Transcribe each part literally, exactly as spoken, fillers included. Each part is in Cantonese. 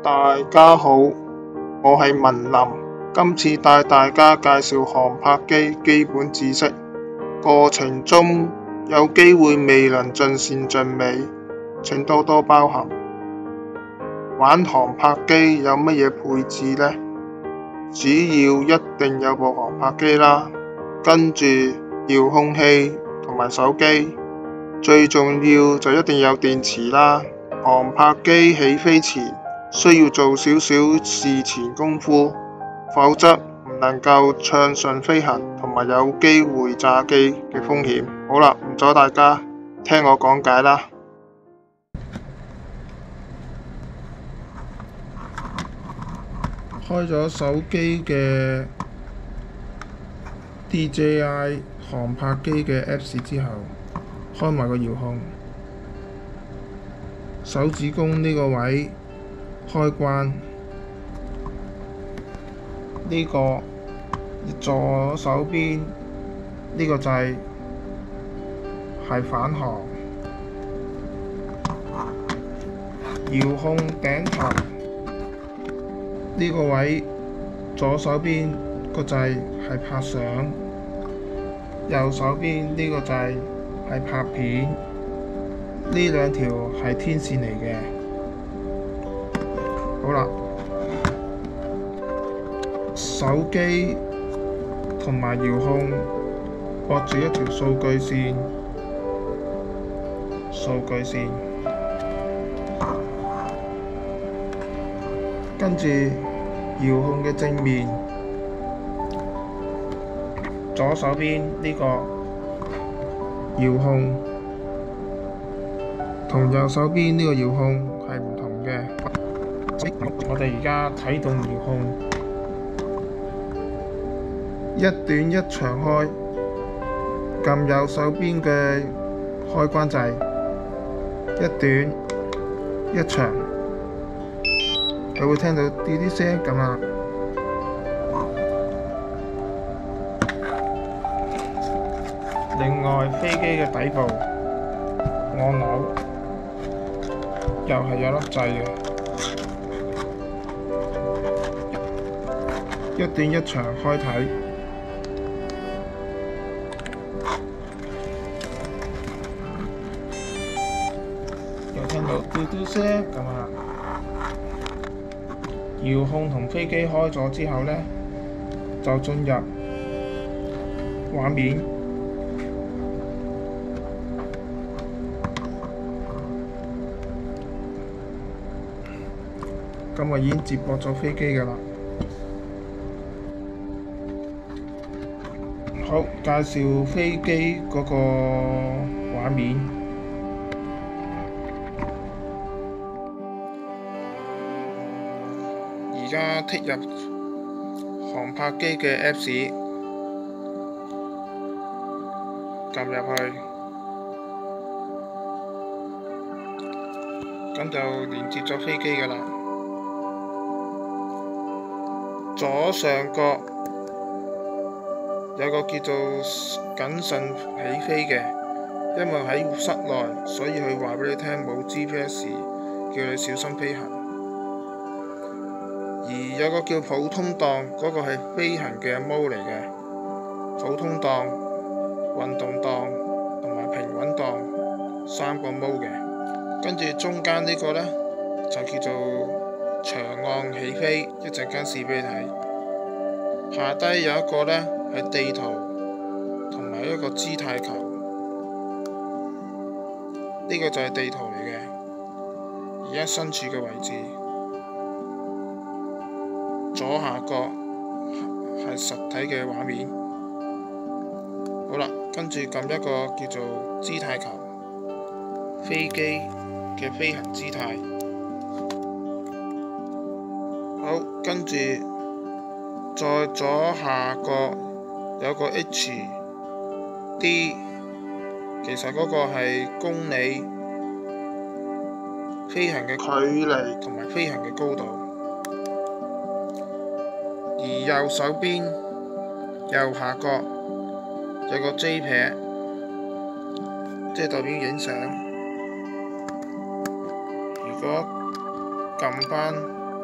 大家好，我係文林，今次帶大家介紹航拍機基本知識，過程中有機會未能盡善盡美，請多多包涵。玩航拍機有乜嘢配置呢？主要一定有部航拍機啦，跟住遙控器同埋手機，最重要就一定有電池啦。航拍機起飛前需要做少少事前功夫，否則唔能夠暢順飛行，同埋有機會炸機嘅風險。好啦，唔阻大家，聽我講解啦。開咗手機嘅 D J I 航拍機嘅 Apps 之後，開埋個遙控，手指公呢個位開關，呢個左手邊呢個掣係返航，遙控頂頭呢個位左手邊個掣係拍相，右手邊呢個掣係拍片，呢兩條係天線嚟嘅。好啦，手機同埋遙控駁住一條數據線，數據線，跟住遙控嘅正面，左手邊呢個遙控同右手邊呢個遙控係唔同嘅。我哋而家啟動遙控，一短一長開，撳右手邊嘅開關掣，一短一長，佢會聽到啲啲聲咁啦。另外，飛機嘅底部按鈕又係有粒掣嘅，一短一長開睇，又聽到嘟嘟聲咁啦。遙控同飛機開咗之後呢，就進入畫面。咁我已經接駁咗飛機㗎啦。好，介紹飛機嗰個畫面。而家剔入航拍機嘅 Apps， 撳入去，咁就連接咗飛機㗎啦。左上角有個叫做謹慎起飛嘅，因為喺室內，所以佢話俾你聽冇 G P S， 叫你小心飛行。而有個叫普通檔，嗰個係飛行嘅 mode 嚟嘅，普通檔、運動檔同埋平穩檔三個 mode 嘅。跟住中間呢個呢，就叫做長按起飛，一陣間試俾你睇。下低有一個呢係地圖同埋一個姿態球，呢個就係地圖嚟嘅，而家身處嘅位置。左下角係實體嘅畫面。好啦，跟住撳一個叫做姿態球，飛機嘅飛行姿態。好，跟住再左下角有個 H D， 其實嗰個係公里飛行嘅距離同埋飛行嘅高度。而右手邊右下角有個 J 撇，即係代表影相。如果撳翻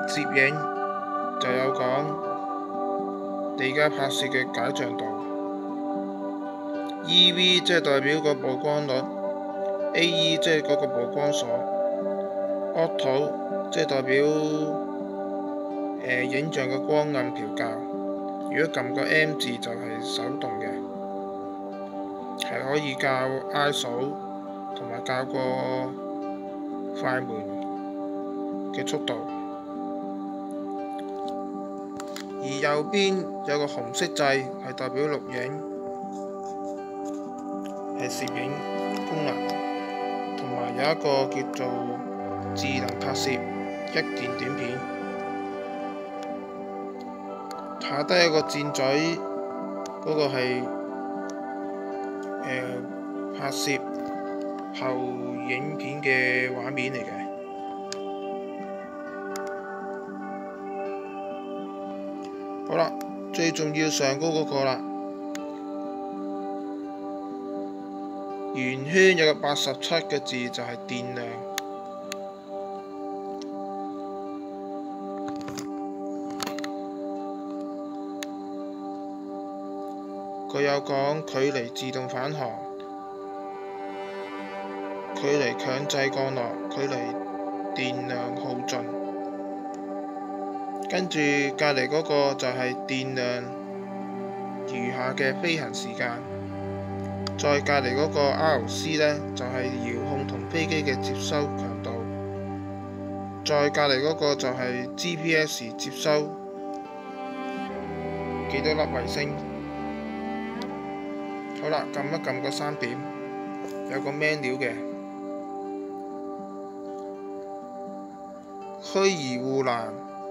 攝影就有講你而家拍攝嘅解像度。E V 即係代表個曝光率，A E 即係嗰個曝光鎖，Auto 即係代表誒、呃、影像嘅光暗調校。如果撳個 M 字就係手動嘅，係可以校 I S O 同埋校個快門嘅速度。而右邊有個紅色掣係代表錄影，係攝影功能，同埋有一個叫做智能拍攝一鍵短片。下低有個箭嘴，嗰、那個係、呃、拍攝後影片嘅畫面嚟嘅。好啦，最重要上高嗰個啦，圓圈有個八十七個字就係電量。佢有講距離自動返航、距離強制降落、距離電量耗盡，跟住隔離嗰個就係電量餘下嘅飛行時間，再隔離嗰個 R C 呢，就係遙控同飛機嘅接收強度，再隔離嗰個就係 G P S 接收幾多粒衛星。好啦，撳一撳個三點，有個 menu 嘅虛擬護欄，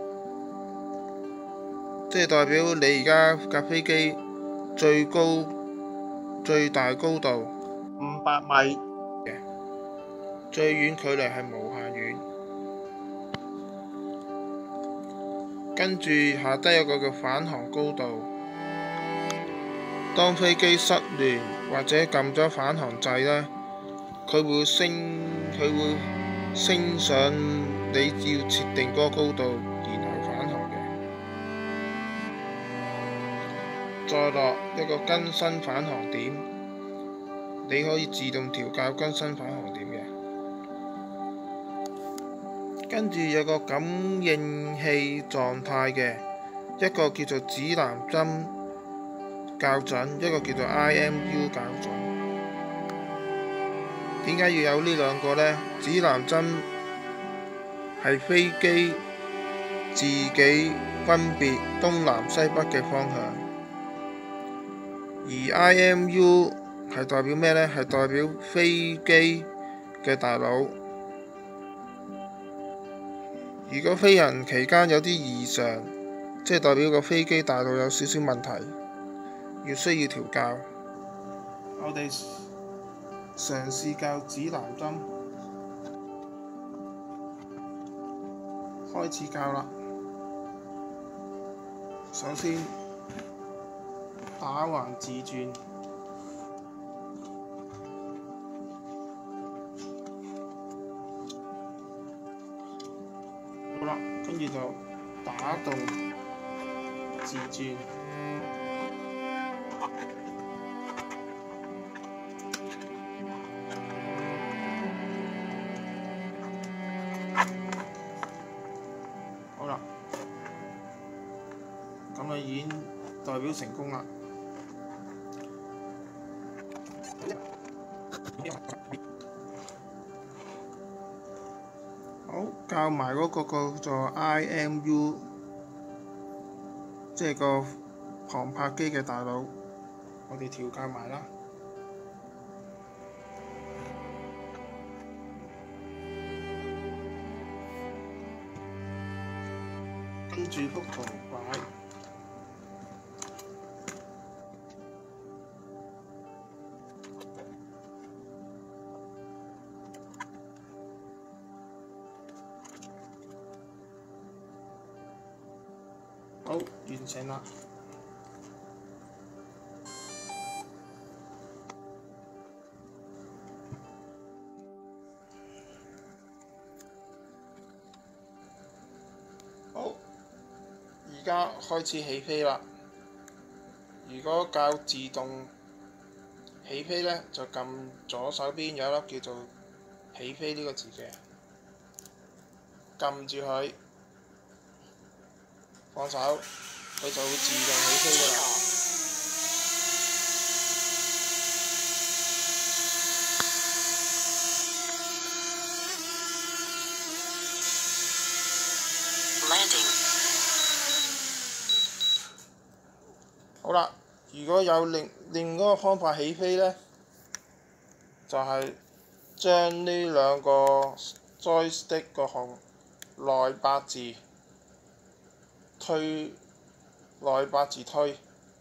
即係代表你而家架飛機最高最大高度五百米嘅，最遠距離係無限遠。跟住下低有個叫返航高度。當飛機失聯或者撳咗返航掣呢，佢會升，佢會升上你要設定嗰個高度，然後返航嘅。再落一個更新返航點，你可以自動調校更新返航點嘅。跟住有個感應器狀態嘅，一個叫做指南針校準，一個叫做 I M U 校準。點解要有呢兩個呢？指南針係飛機自己分別東南西北嘅方向，而 I M U 係代表咩呢？係代表飛機嘅大腦。如果飛行期間有啲異常，即係代表個飛機大腦有少少問題，要需要調校。我哋嘗試校指南針，開始校啦。首先打橫自轉，好啦，跟住就打動自轉。好啦，咁啊已經代表成功啦。好，校埋嗰個叫做 I M U， 即係個航拍機嘅大腦，我哋調校埋啦。跟住幅圖擺，好，完成啦。 而家開始起飛啦。如果較自動起飛呢，就撳左手邊有一粒叫做起飛呢個字嘅，撳住佢，放手，佢就會自動起飛㗎啦。好啦，如果有另另一個方法起飛呢，就係將呢兩個 joystick 個控內八字推，內八字推，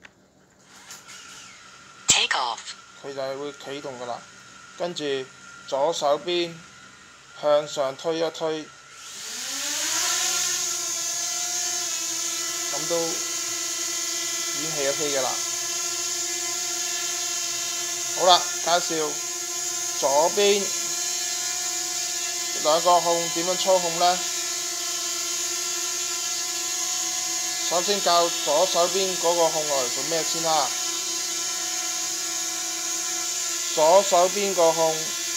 Take off， 佢就係會啟動㗎啦。跟住左手邊向上推一推，咁都已經起咗飛㗎啦。好啦，介紹左邊兩個控點樣操控呢？首先教左手邊嗰個控落嚟做咩先啦。左手邊個控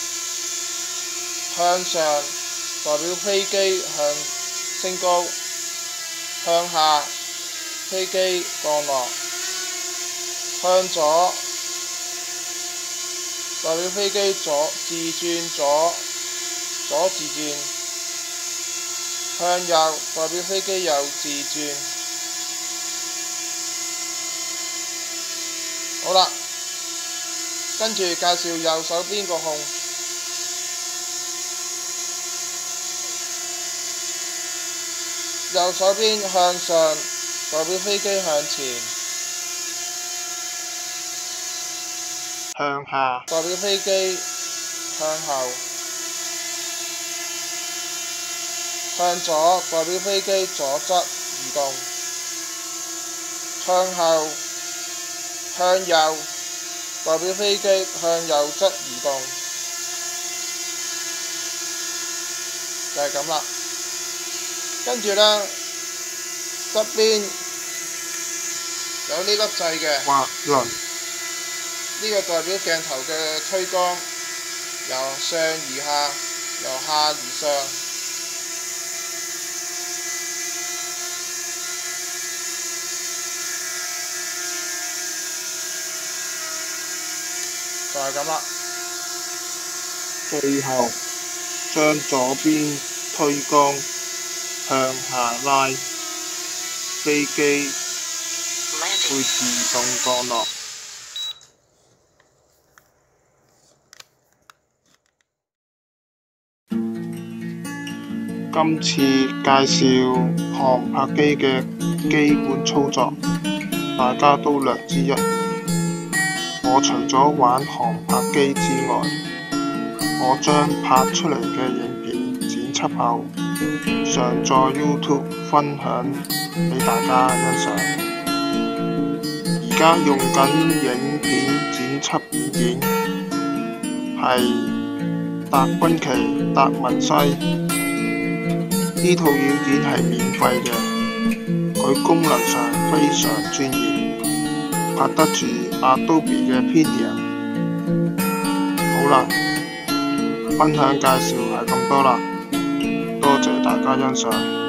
向上代表飛機向升高，向下飛機降落，向左代表飛機左自轉左左自轉，向右代表飛機右自轉。好啦，跟住介紹右手邊個控，右手邊向上代表飛機向前，向下代表飛機向後，向左代表飛機左側移動，向後向右代表飛機向右側移動，就係咁啦。跟住呢，側邊有呢粒掣嘅滑輪，呢個代表鏡頭嘅推光，由上而下，由下而上。就係咁啦。最後將左邊推光向下拉，飛機會自動降落。今次介紹航拍機嘅基本操作，大家都略知一二。我除咗玩航拍機之外，我將拍出嚟嘅影片剪輯後上載 YouTube 分享俾大家欣賞。而家用緊影片剪輯軟件係達芬奇達文西，呢套軟件係免費嘅，佢功能上非常專業，拍得住Adobe 嘅 Premiere。 好啦，分享介紹係咁多啦，多謝大家欣賞。